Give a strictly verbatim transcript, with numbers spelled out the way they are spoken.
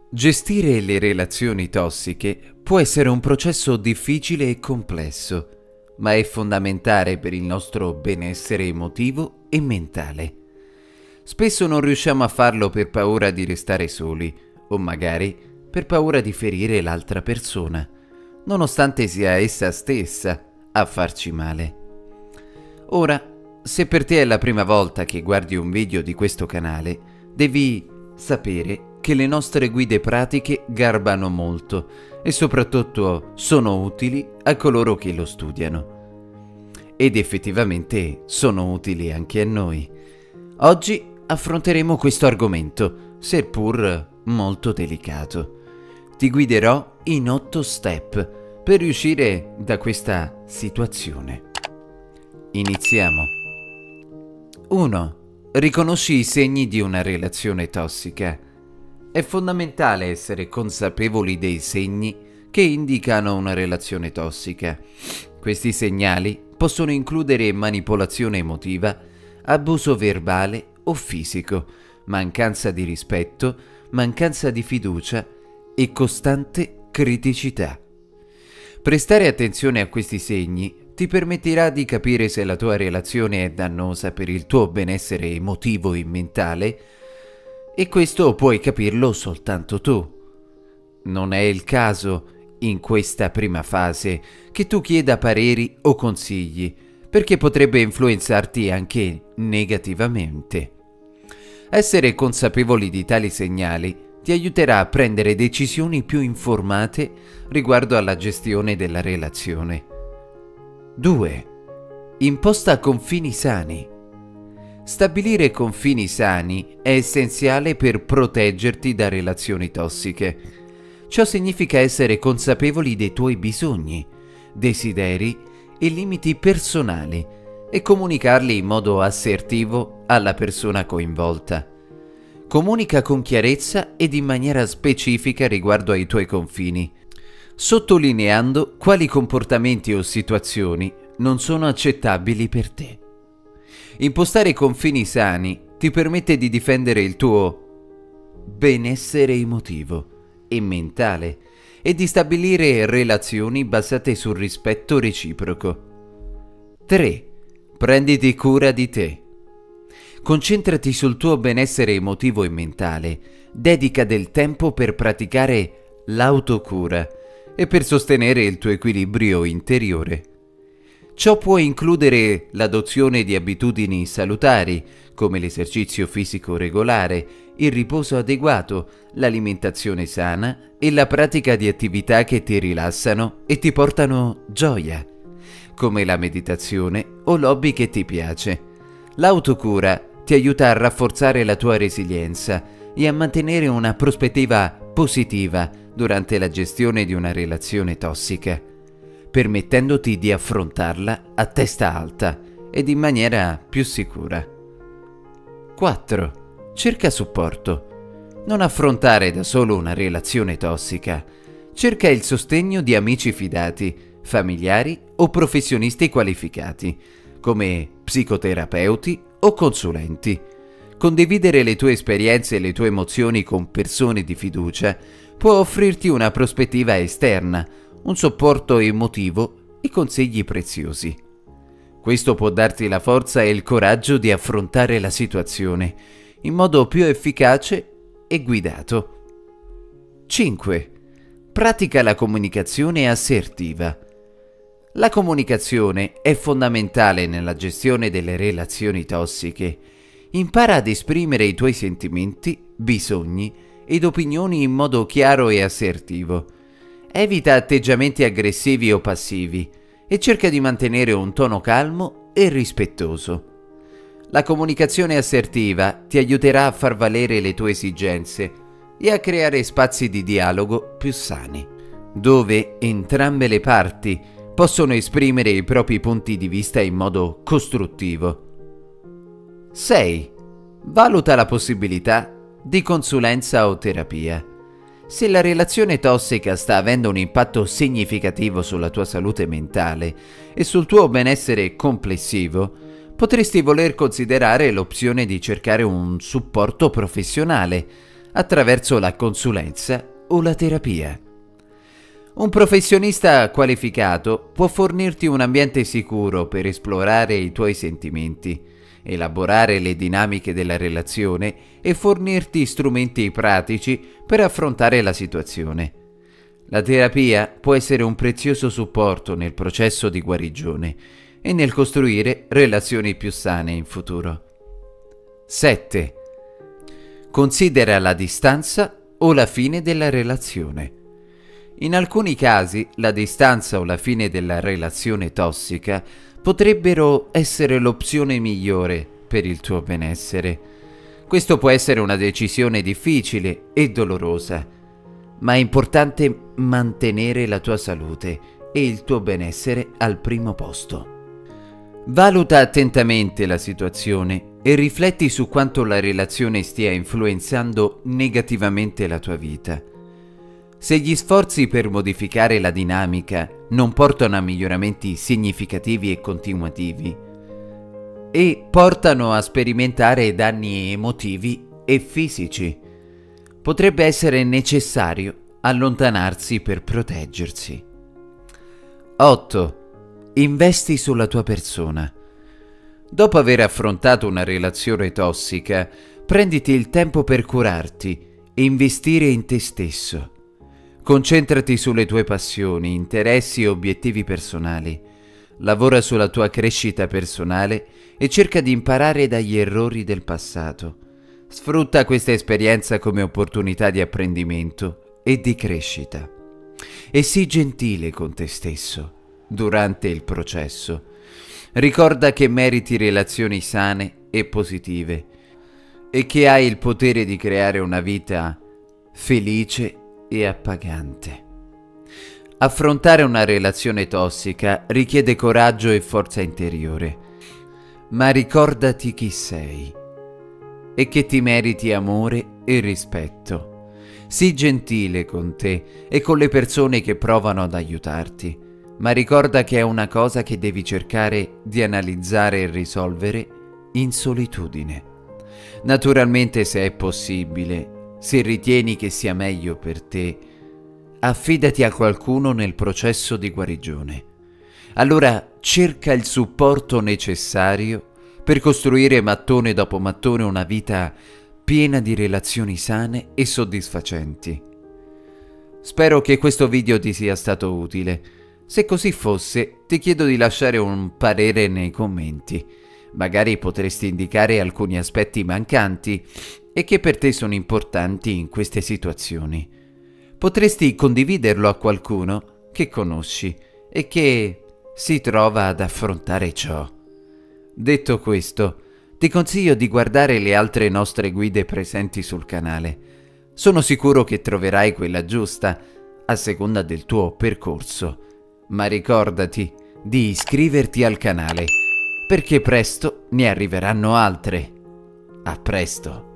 Gestire le relazioni tossiche può essere un processo difficile e complesso, ma è fondamentale per il nostro benessere emotivo e mentale. Spesso non riusciamo a farlo per paura di restare soli, o magari per paura di ferire l'altra persona, nonostante sia essa stessa a farci male. Ora, se per te è la prima volta che guardi un video di questo canale, devi sapere che le nostre guide pratiche garbano molto e soprattutto sono utili a coloro che lo studiano. Ed effettivamente sono utili anche a noi. Oggi affronteremo questo argomento, seppur molto delicato. Ti guiderò in otto step per uscire da questa situazione. Iniziamo. uno. Riconosci i segni di una relazione tossica. È fondamentale essere consapevoli dei segni che indicano una relazione tossica. Questi segnali possono includere manipolazione emotiva, abuso verbale o fisico, mancanza di rispetto, mancanza di fiducia e costante criticità. Prestare attenzione a questi segni ti permetterà di capire se la tua relazione è dannosa per il tuo benessere emotivo e mentale, e questo puoi capirlo soltanto tu. Non è il caso, in questa prima fase, che tu chieda pareri o consigli, perché potrebbe influenzarti anche negativamente. Essere consapevoli di tali segnali ti aiuterà a prendere decisioni più informate riguardo alla gestione della relazione. due. Imposta confini sani. Stabilire confini sani è essenziale per proteggerti da relazioni tossiche. Ciò significa essere consapevoli dei tuoi bisogni, desideri e limiti personali e comunicarli in modo assertivo alla persona coinvolta. Comunica con chiarezza ed in maniera specifica riguardo ai tuoi confini, sottolineando quali comportamenti o situazioni non sono accettabili per te. Impostare confini sani ti permette di difendere il tuo benessere emotivo e mentale e di stabilire relazioni basate sul rispetto reciproco. tre. Prenditi cura di te. Concentrati sul tuo benessere emotivo e mentale. Dedica del tempo per praticare l'autocura e per sostenere il tuo equilibrio interiore. Ciò può includere l'adozione di abitudini salutari, come l'esercizio fisico regolare, il riposo adeguato, l'alimentazione sana e la pratica di attività che ti rilassano e ti portano gioia, come la meditazione o l'hobby che ti piace. L'autocura ti aiuta a rafforzare la tua resilienza e a mantenere una prospettiva positiva durante la gestione di una relazione tossica, permettendoti di affrontarla a testa alta ed in maniera più sicura. quattro. Cerca supporto. Non affrontare da solo una relazione tossica. Cerca il sostegno di amici fidati, familiari o professionisti qualificati, come psicoterapeuti o consulenti. Condividere le tue esperienze e le tue emozioni con persone di fiducia può offrirti una prospettiva esterna, un supporto emotivo e consigli preziosi. Questo può darti la forza e il coraggio di affrontare la situazione in modo più efficace e guidato. cinque. Pratica la comunicazione assertiva. La comunicazione è fondamentale nella gestione delle relazioni tossiche. Impara ad esprimere i tuoi sentimenti, bisogni ed opinioni in modo chiaro e assertivo. Evita atteggiamenti aggressivi o passivi e cerca di mantenere un tono calmo e rispettoso. La comunicazione assertiva ti aiuterà a far valere le tue esigenze e a creare spazi di dialogo più sani, dove entrambe le parti possono esprimere i propri punti di vista in modo costruttivo. sei. Valuta la possibilità di consulenza o terapia. Se la relazione tossica sta avendo un impatto significativo sulla tua salute mentale e sul tuo benessere complessivo, potresti voler considerare l'opzione di cercare un supporto professionale, attraverso la consulenza o la terapia. Un professionista qualificato può fornirti un ambiente sicuro per esplorare i tuoi sentimenti, elaborare le dinamiche della relazione e fornirti strumenti pratici per affrontare la situazione. La terapia può essere un prezioso supporto nel processo di guarigione e nel costruire relazioni più sane in futuro. sette. Considera la distanza o la fine della relazione. In alcuni casi la distanza o la fine della relazione tossica potrebbero essere l'opzione migliore per il tuo benessere. Questo può essere una decisione difficile e dolorosa, ma è importante mantenere la tua salute e il tuo benessere al primo posto. Valuta attentamente la situazione e rifletti su quanto la relazione stia influenzando negativamente la tua vita. Se gli sforzi per modificare la dinamica non portano a miglioramenti significativi e continuativi e portano a sperimentare danni emotivi e fisici, potrebbe essere necessario allontanarsi per proteggersi. otto. Investi sulla tua persona. Dopo aver affrontato una relazione tossica, prenditi il tempo per curarti e investire in te stesso. Concentrati sulle tue passioni, interessi e obiettivi personali. Lavora sulla tua crescita personale e cerca di imparare dagli errori del passato. Sfrutta questa esperienza come opportunità di apprendimento e di crescita. E sii gentile con te stesso durante il processo. Ricorda che meriti relazioni sane e positive e che hai il potere di creare una vita felice e appagante. Affrontare una relazione tossica richiede coraggio e forza interiore, ma ricordati chi sei e che ti meriti amore e rispetto. Sii gentile con te e con le persone che provano ad aiutarti, ma ricorda che è una cosa che devi cercare di analizzare e risolvere in solitudine. Naturalmente, se è possibile, se ritieni che sia meglio per te, affidati a qualcuno nel processo di guarigione. Allora cerca il supporto necessario per costruire mattone dopo mattone una vita piena di relazioni sane e soddisfacenti. Spero che questo video ti sia stato utile. Se così fosse, ti chiedo di lasciare un parere nei commenti. Magari potresti indicare alcuni aspetti mancanti e che per te sono importanti in queste situazioni. Potresti condividerlo a qualcuno che conosci e che si trova ad affrontare ciò. Detto questo, ti consiglio di guardare le altre nostre guide presenti sul canale. Sono sicuro che troverai quella giusta a seconda del tuo percorso. Ma ricordati di iscriverti al canale, perché presto ne arriveranno altre. A presto!